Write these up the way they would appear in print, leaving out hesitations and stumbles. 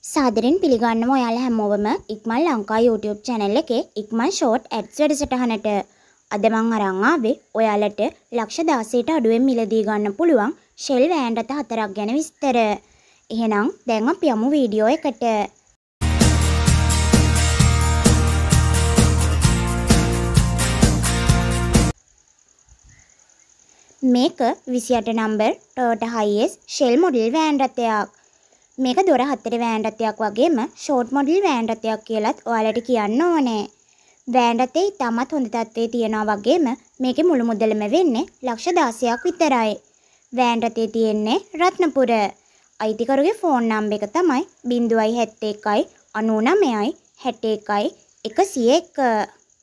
සාදරයෙන් පිළිගන්නවා ඔයාලා හැමෝම ඉක්මන් ලංකා YouTube channel එකේ ඉක්මන් short ads වැඩසටහනට. අද මම අරන් ආවේ ඔයාලට ලක්ෂ 16ට අඩුවෙන් මිලදී ගන්න පුළුවන් Shell වෑන් රථ 4ක් ගැන විස්තර. එහෙනම් දැන් අපි යමු වීඩියෝ එකට. මේක 28 number Toyota Hiace Shell model van රථයක්. මේක දොර 4 වෑන් රථයක් වගේම ෂෝට් මොඩල් වෑන් රථයක් කියලාත් ඔයාලට කියන්න ඕනේ. වෑන් රථේ ඉතාමත් හොඳ තත්ත්වයේ තියනවා වගේම මේකේ මුළු මුදලම වෙන්නේ ලක්ෂ 16ක් විතරයි. වෑන් රථේ තියෙන්නේ රත්නපුර. අයිතිකරුගේ ෆෝන් නම්බර් එක තමයි 071 99 61 101.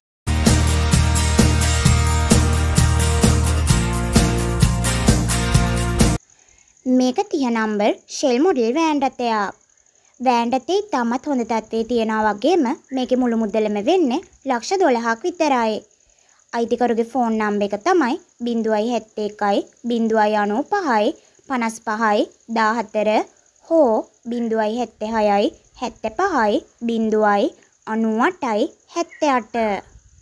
මේක 30 නම්බර් Shell model වෑන් රථයක්. වෑන් රථේ ඉතාමත් හොඳ තත්ත්වයේ තියනවා වගේම මේකේ මුළු මුදලම වෙන්නේ ලක්ෂ 12ක් විතරයි. අයිතිකරුගේ ෆෝන් නම්බර් එක තමයි 071 095 55 14 හෝ 076 75 98 78.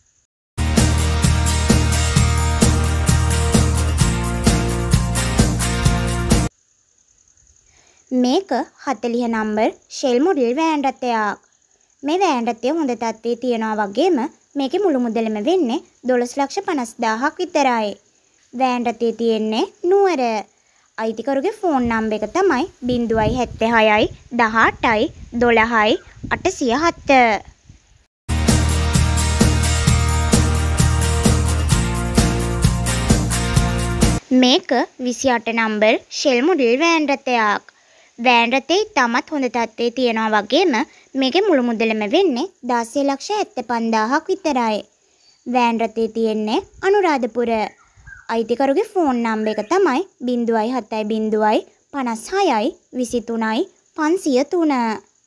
මේක 40 නම්බර් Shell model වෑන් රථයක්. මේ වෑන් රථය හොඳ තත්ත්වයේ තියනවා වගේම මේකේ මුළු මුදලම වෙන්නේ 12,50,000ක් විතරයි. වෑන් රථයේ තියෙන්නේ නුවර. අයිතිකරුගේ ෆෝන් නම්බර් එක තමයි 076 18 12 807. මේක 28 නම්බර් Shell model වෑන් රථයක්. වෑන් රථේ ඉතාමත් හොඳ තත්ත්වයේ තියනවා වගේම මේකේ මුළු මුදලම වෙන්නේ 16,75,000ක් විතරයි. වෑන් රථේ තියෙන්නේ අනුරාධපුර. අයිතිකරුගේ ෆෝන් නම්බර් එක තමයි 070 56 23 503.